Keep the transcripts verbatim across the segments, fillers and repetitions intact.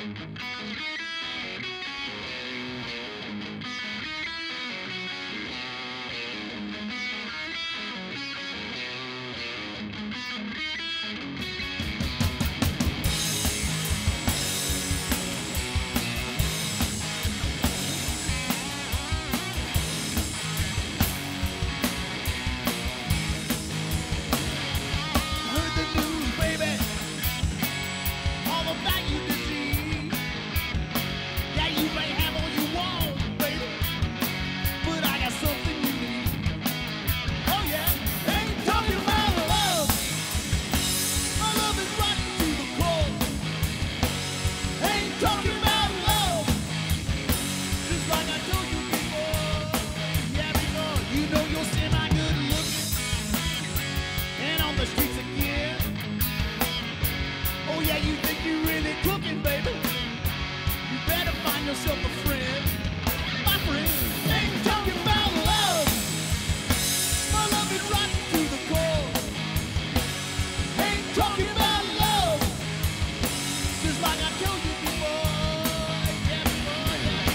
Yourself a friend, my friend. Ain't talking about love. My love is rotten to the core. Ain't talking about love. Just like I told you before. Yeah, before, yeah,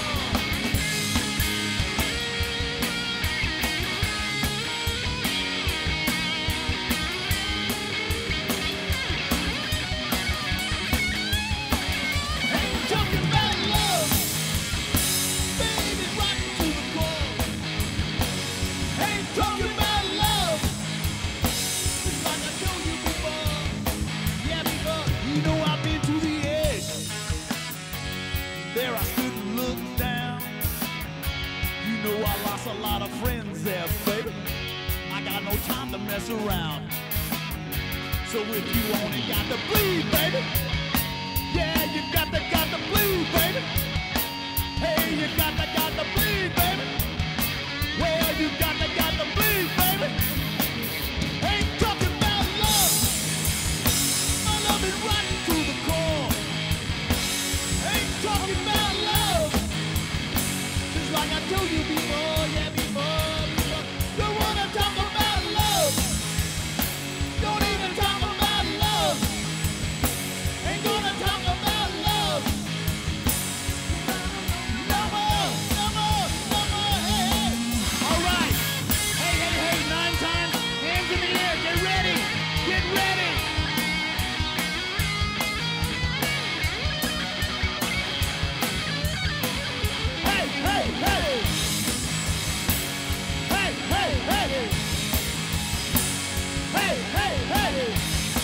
ain't talking about love. Baby, rotten to the core. Ain't talking about love. Just like I told you before. Yeah, before. You know I've been to the edge. There I stood and looked down. You know I lost a lot of friends there, baby. I got no time to mess around. So if you only got the bleed, baby. Yeah, you got the, got the bleed, baby. Hey, you got the, got the bleed, baby. Well, you got the, got the bleed, baby. Ain't talking about love. My love is rotten to the core. Ain't talking about love. Just like I told you before, yeah, before, before. Don't wanna talk about love. Don't even talk about love. Ain't gonna talk about love. No more, no more, no more, hey, hey. All right. Hey, hey, hey, nine times, hands in the air, get ready, get ready. Hey, hey, hey. Hey, hey, hey. Hey, hey, hey.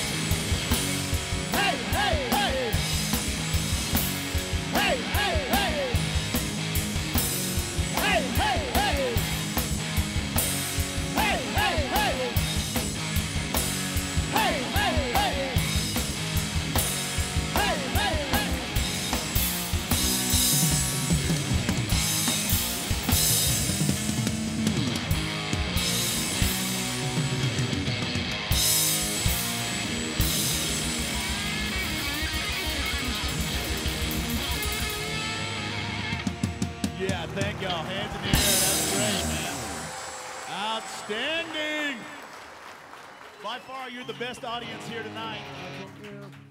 Hey, hey, hey. Hey, hey, hey. Hey, hey, hey. Hey, hey, hey. Hey, hey, hey. Hey, hey, hey. Yeah, thank y'all. Hands in the air. That's great, man. Outstanding. By far, you're the best audience here tonight.